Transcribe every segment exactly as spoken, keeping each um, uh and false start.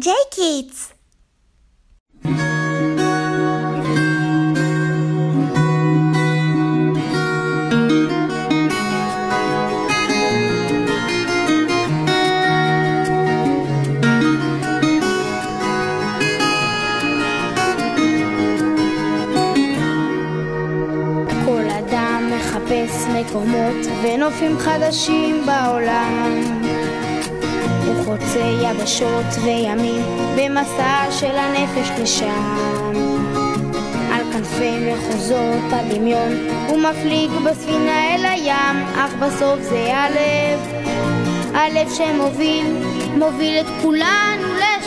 ג'יי קידס. כל אדם מחפש מקומות ונופים חדשים בעולם. הוא חוצה יבשות וימים במסע של הנפש לשם. על כנפי מחוזות הדמיון הוא מפליג בספינה אל הים, אך בסוף זה הלב, הלב שמוביל, מוביל את כולנו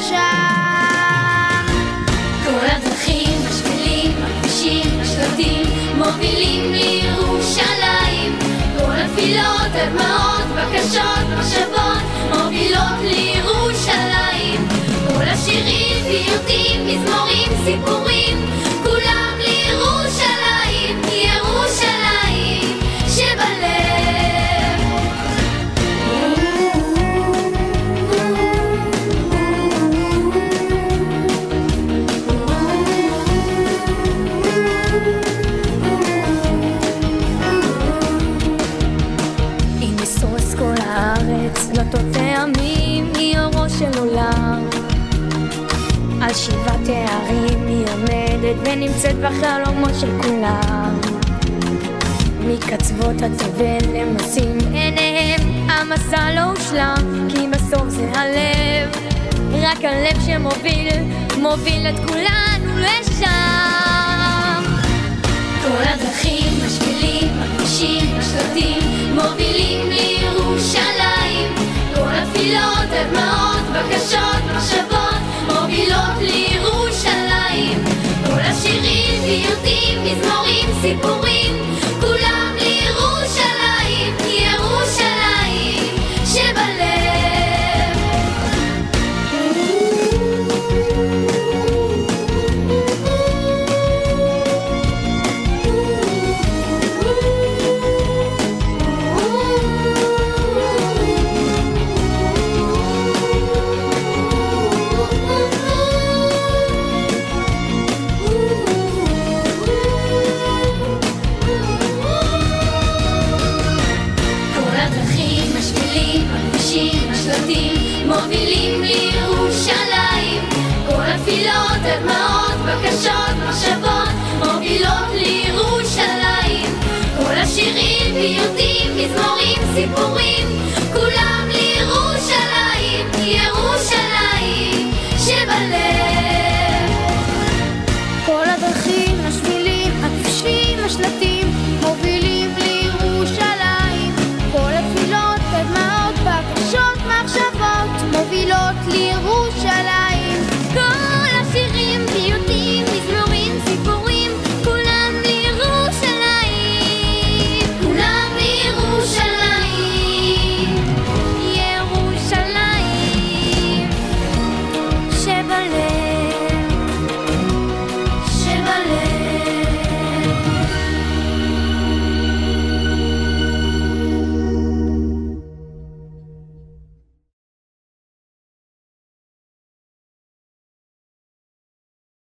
לשם. כל הדרכים, השבילים, הכבישים, השלטים מובילים לירושלים. כל התפילות, הדמעות, בקשות, מחשבות מובילות לירושלים. כל השירים, פיוטים, מזמורים, סיפורים, כולם לירושלים, ירושלים שבלב. אם ישרוס כל הארץ לא תטעמים היא אורו של עולם. על שבעת תארים היא עומדת ונמצאת בחלומות של כולם. מקצוות התבל למסים עיניהם, המסע לא הושלם כי בסוף זה הלב, רק הלב שמוביל, מוביל את כולנו לשם. כל הדרכים, השבילים, הכבישים, השלטים מובילים לירושלים. כל התפילות, הדמעות, בקשות, מחשבות מובילות לירושלים. כל השירים, פיוטים, מזמורים, סיפורים, כולם לירושלים, ירושלים שבלב. מובילים לירושלים. כל התפילות, הדמעות, בקשות, מחשבות מובילות לירושלים. כל השירים, פיוטים, מזמורים, סיפורים, כולם